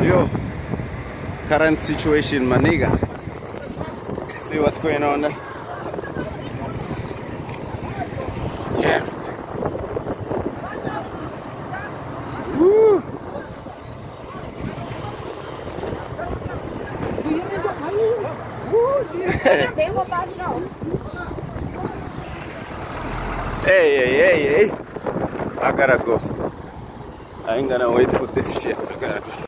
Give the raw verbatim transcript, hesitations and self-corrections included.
Yo, current situation, my nigga. See what's going on there? Yeah. Woo. Hey, hey, hey, hey. I gotta go. I ain't gonna wait for this shit. I gotta go.